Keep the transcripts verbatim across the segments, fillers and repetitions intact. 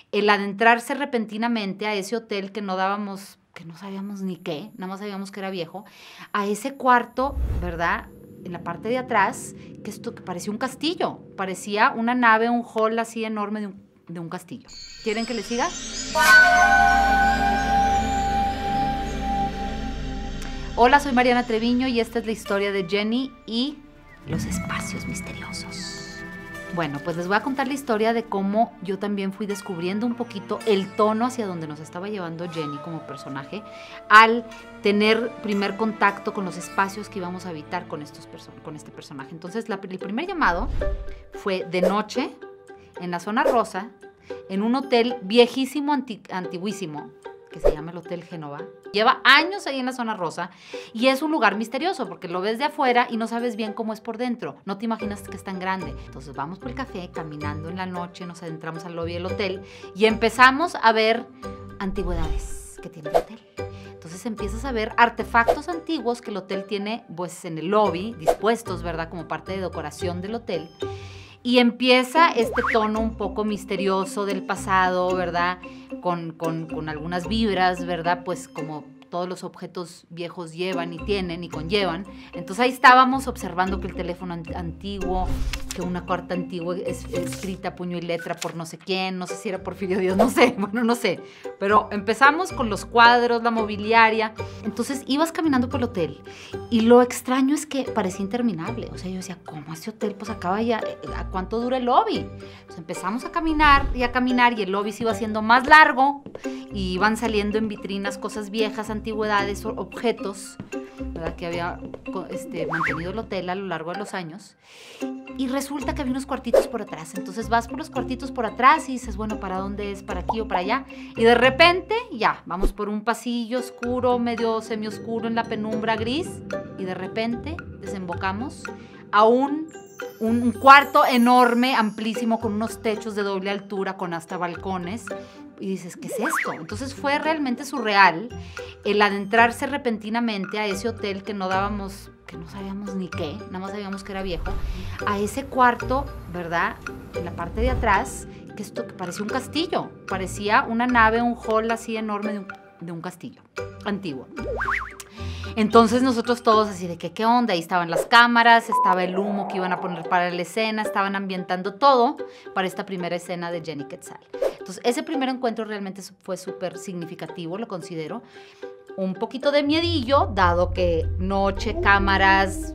el adentrarse repentinamente a ese hotel que no dábamos, que no sabíamos ni qué, nada más sabíamos que era viejo, a ese cuarto, ¿verdad?, en la parte de atrás, que esto que parecía un castillo, parecía una nave, un hall así enorme de un, de un castillo. ¿Quieren que les siga? Hola, soy Mariana Treviño y esta es la historia de Jenny y los espacios misteriosos. Bueno, pues les voy a contar la historia de cómo yo también fui descubriendo un poquito el tono hacia donde nos estaba llevando Jenny como personaje al tener primer contacto con los espacios que íbamos a habitar con, estos con este personaje. Entonces, la, el primer llamado fue de noche, en la zona rosa, en un hotel viejísimo, anti, antiguísimo, que se llama el Hotel Génova. Lleva años ahí en la zona rosa y es un lugar misterioso porque lo ves de afuera y no sabes bien cómo es por dentro. No te imaginas que es tan grande. Entonces vamos por el café, caminando en la noche, nos adentramos al lobby del hotel y empezamos a ver antigüedades que tiene el hotel. Entonces empiezas a ver artefactos antiguos que el hotel tiene pues en el lobby, dispuestos, ¿verdad?, como parte de decoración del hotel. Y empieza este tono un poco misterioso del pasado, ¿verdad?, con, con, con algunas vibras, ¿verdad?, pues como todos los objetos viejos llevan y tienen y conllevan. Entonces ahí estábamos observando que el teléfono antiguo, que una carta antigua es, escrita puño y letra por no sé quién, no sé si era Porfirio Díaz, no sé, bueno, no sé. Pero empezamos con los cuadros, la mobiliaria. Entonces ibas caminando por el hotel y lo extraño es que parecía interminable. O sea, yo decía, ¿cómo ese hotel pues acaba ya? ¿A cuánto dura el lobby? Entonces empezamos a caminar y a caminar y el lobby se iba haciendo más largo y iban saliendo en vitrinas cosas viejas, antigüedades, objetos, ¿verdad?, que había este, mantenido el hotel a lo largo de los años. Y resulta que había unos cuartitos por atrás. Entonces vas por los cuartitos por atrás y dices, bueno, ¿para dónde es? ¿Para aquí o para allá? Y de repente, ya, vamos por un pasillo oscuro, medio semioscuro en la penumbra gris. Y de repente desembocamos a un, un cuarto enorme, amplísimo, con unos techos de doble altura, con hasta balcones. Y dices, ¿qué es esto? Entonces fue realmente surreal el adentrarse repentinamente a ese hotel que no dábamos, que no sabíamos ni qué, nada más sabíamos que era viejo, a ese cuarto, ¿verdad?, en la parte de atrás, que esto que parecía un castillo, parecía una nave, un hall así enorme de un, de un castillo antiguo. Entonces nosotros todos así de que, ¿qué onda? Ahí estaban las cámaras, estaba el humo que iban a poner para la escena, estaban ambientando todo para esta primera escena de Jenny Quetzal. Entonces ese primer encuentro realmente fue súper significativo, lo considero. Un poquito de miedillo, dado que noche, cámaras,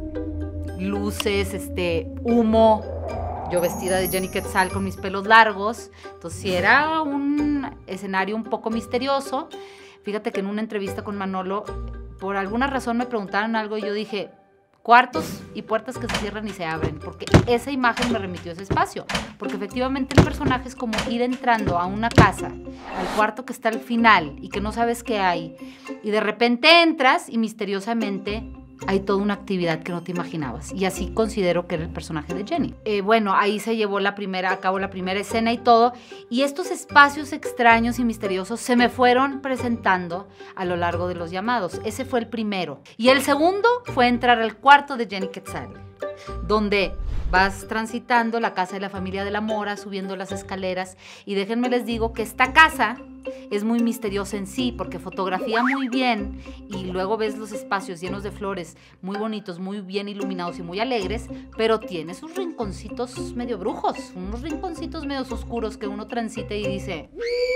luces, este, humo, yo vestida de Jenny Quetzal con mis pelos largos. Entonces sí era un escenario un poco misterioso. Fíjate que en una entrevista con Manolo, por alguna razón me preguntaron algo y yo dije, cuartos y puertas que se cierran y se abren, porque esa imagen me remitió a ese espacio, porque efectivamente el personaje es como ir entrando a una casa, al cuarto que está al final y que no sabes qué hay, y de repente entras y misteriosamente hay toda una actividad que no te imaginabas, y así considero que era el personaje de Jenny. Eh, bueno, ahí se llevó la primera, a cabo la primera escena y todo, y estos espacios extraños y misteriosos se me fueron presentando a lo largo de los llamados. Ese fue el primero. Y el segundo fue entrar al cuarto de Jenny Quetzal, donde vas transitando la casa de la familia de la Mora, subiendo las escaleras, y déjenme les digo que esta casa es muy misteriosa en sí, porque fotografía muy bien y luego ves los espacios llenos de flores, muy bonitos, muy bien iluminados y muy alegres, pero tiene sus rinconcitos medio brujos, unos rinconcitos medio oscuros que uno transita y dice,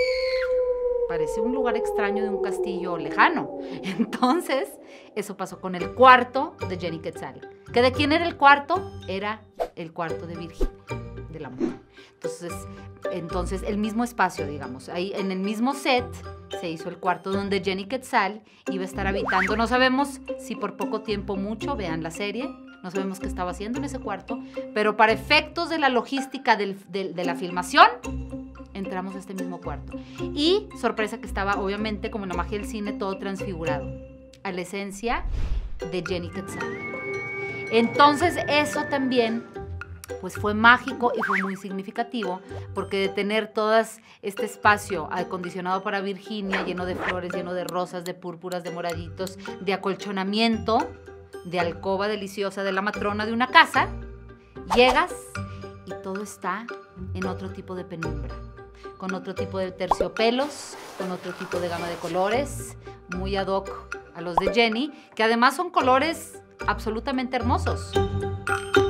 parece un lugar extraño de un castillo lejano. Entonces, eso pasó con el cuarto de Jenny Quetzal. ¿Que de quién era el cuarto? Era el cuarto de Virginia, de la Mora. Entonces, entonces, el mismo espacio, digamos, ahí en el mismo set se hizo el cuarto donde Jenny Quetzal iba a estar habitando. No sabemos si por poco tiempo, mucho, vean la serie, no sabemos qué estaba haciendo en ese cuarto, pero para efectos de la logística del, de, de la filmación, entramos a este mismo cuarto. Y sorpresa que estaba, obviamente, como en la magia del cine, todo transfigurado a la esencia de Jenny Quetzal. Entonces, eso también pues fue mágico y fue muy significativo, porque de tener todo este espacio acondicionado para Virginia, lleno de flores, lleno de rosas, de púrpuras, de moraditos, de acolchonamiento, de alcoba deliciosa de la matrona de una casa, llegas y todo está en otro tipo de penumbra. con otro tipo de terciopelos, con otro tipo de gama de colores, muy ad hoc a los de Jenny, que además son colores absolutamente hermosos.